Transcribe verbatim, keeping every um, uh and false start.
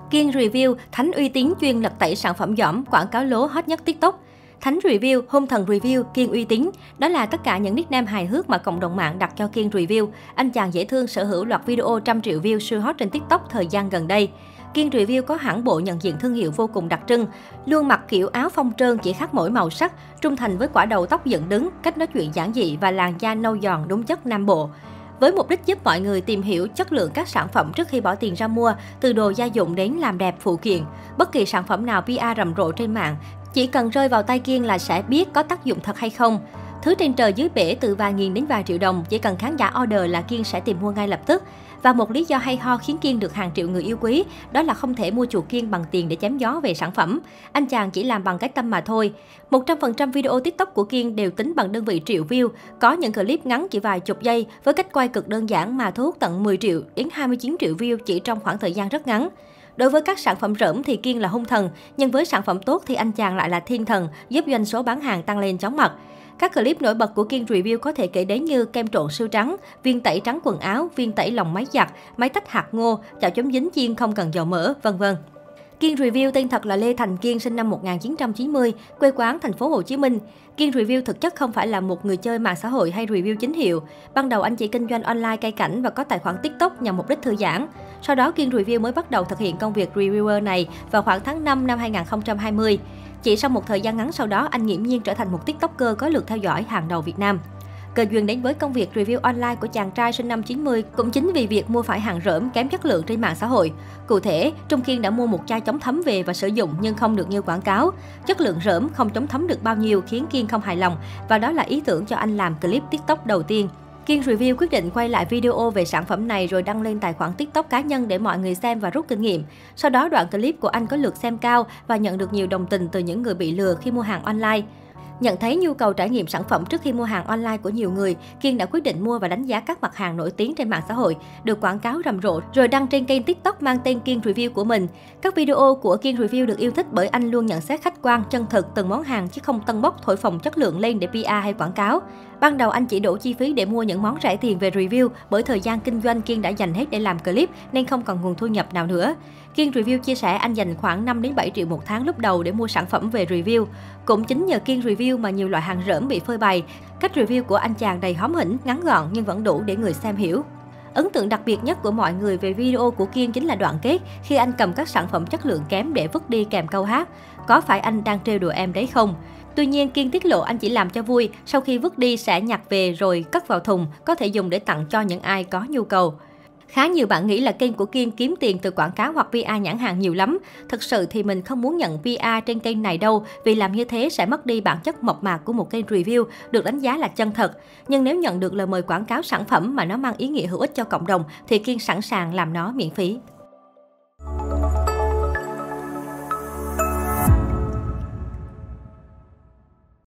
Kiên Review, thánh uy tín chuyên lật tẩy sản phẩm dỏm, quảng cáo lố hot nhất TikTok. Thánh Review, hung thần review, Kiên uy tín. Đó là tất cả những nickname hài hước mà cộng đồng mạng đặt cho Kiên Review. Anh chàng dễ thương sở hữu loạt video trăm triệu view siêu hot trên TikTok thời gian gần đây. Kiên Review có hẳn bộ nhận diện thương hiệu vô cùng đặc trưng, luôn mặc kiểu áo phông trơn chỉ khác mỗi màu sắc, trung thành với quả đầu tóc dựng đứng, cách nói chuyện giản dị và làn da nâu giòn đúng chất Nam Bộ. Với mục đích giúp mọi người tìm hiểu chất lượng các sản phẩm trước khi bỏ tiền ra mua, từ đồ gia dụng đến làm đẹp phụ kiện. Bất kỳ sản phẩm nào pê e rầm rộ trên mạng, chỉ cần rơi vào tay Kiên là sẽ biết có tác dụng thật hay không. Thứ trên trời dưới bể từ vài nghìn đến vài triệu đồng, chỉ cần khán giả order là Kiên sẽ tìm mua ngay lập tức. Và một lý do hay ho khiến Kiên được hàng triệu người yêu quý, đó là không thể mua chuộc Kiên bằng tiền để chém gió về sản phẩm. Anh chàng chỉ làm bằng cái tâm mà thôi. một trăm phần trăm video TikTok của Kiên đều tính bằng đơn vị triệu view. Có những clip ngắn chỉ vài chục giây với cách quay cực đơn giản mà thu hút tận mười triệu đến hai mươi chín triệu view chỉ trong khoảng thời gian rất ngắn. Đối với các sản phẩm rởm thì Kiên là hung thần, nhưng với sản phẩm tốt thì anh chàng lại là thiên thần, giúp doanh số bán hàng tăng lên chóng mặt. Các clip nổi bật của Kiên Review có thể kể đến như kem trộn siêu trắng, viên tẩy trắng quần áo, viên tẩy lòng máy giặt, máy tách hạt ngô, chảo chống dính chiên không cần dầu mỡ, vân vân. Kiên Review tên thật là Lê Thành Kiên, sinh năm một nghìn chín trăm chín mươi, quê quán thành phố Hồ Chí Minh. Kiên Review thực chất không phải là một người chơi mạng xã hội hay review chính hiệu. Ban đầu anh chỉ kinh doanh online cây cảnh và có tài khoản TikTok nhằm mục đích thư giãn. Sau đó Kiên Review mới bắt đầu thực hiện công việc reviewer này vào khoảng tháng năm năm hai nghìn không trăm hai mươi. Chỉ sau một thời gian ngắn sau đó, anh nghiễm nhiên trở thành một TikToker có lượt theo dõi hàng đầu Việt Nam. Cơ duyên đến với công việc review online của chàng trai sinh năm chín mươi cũng chính vì việc mua phải hàng rởm kém chất lượng trên mạng xã hội. Cụ thể, Trung Kiên đã mua một chai chống thấm về và sử dụng nhưng không được như quảng cáo. Chất lượng rởm không chống thấm được bao nhiêu khiến Kiên không hài lòng và đó là ý tưởng cho anh làm clip TikTok đầu tiên. Kiên Review quyết định quay lại video về sản phẩm này rồi đăng lên tài khoản TikTok cá nhân để mọi người xem và rút kinh nghiệm. Sau đó đoạn clip của anh có lượt xem cao và nhận được nhiều đồng tình từ những người bị lừa khi mua hàng online. Nhận thấy nhu cầu trải nghiệm sản phẩm trước khi mua hàng online của nhiều người, Kiên đã quyết định mua và đánh giá các mặt hàng nổi tiếng trên mạng xã hội, được quảng cáo rầm rộ rồi đăng trên kênh TikTok mang tên Kiên Review của mình. Các video của Kiên Review được yêu thích bởi anh luôn nhận xét khách quan, chân thực từng món hàng chứ không tân bốc thổi phồng chất lượng lên để pê e hay quảng cáo. Ban đầu anh chỉ đổ chi phí để mua những món rẻ tiền về review, bởi thời gian kinh doanh Kiên đã dành hết để làm clip nên không còn nguồn thu nhập nào nữa. Kiên Review chia sẻ anh dành khoảng năm đến bảy triệu một tháng lúc đầu để mua sản phẩm về review. Cũng chính nhờ Kiên Review mà nhiều loại hàng rởm bị phơi bày. Cách review của anh chàng đầy hóm hỉnh, ngắn gọn nhưng vẫn đủ để người xem hiểu. Ấn tượng đặc biệt nhất của mọi người về video của Kiên chính là đoạn kết khi anh cầm các sản phẩm chất lượng kém để vứt đi kèm câu hát "Có phải anh đang trêu đùa em đấy không?". Tuy nhiên, Kiên tiết lộ anh chỉ làm cho vui, sau khi vứt đi sẽ nhặt về rồi cất vào thùng, có thể dùng để tặng cho những ai có nhu cầu. Khá nhiều bạn nghĩ là kênh của Kiên kiếm tiền từ quảng cáo hoặc pê e nhãn hàng nhiều lắm. Thực sự thì mình không muốn nhận pê e trên kênh này đâu, vì làm như thế sẽ mất đi bản chất mộc mạc của một kênh review được đánh giá là chân thật. Nhưng nếu nhận được lời mời quảng cáo sản phẩm mà nó mang ý nghĩa hữu ích cho cộng đồng thì Kiên sẵn sàng làm nó miễn phí.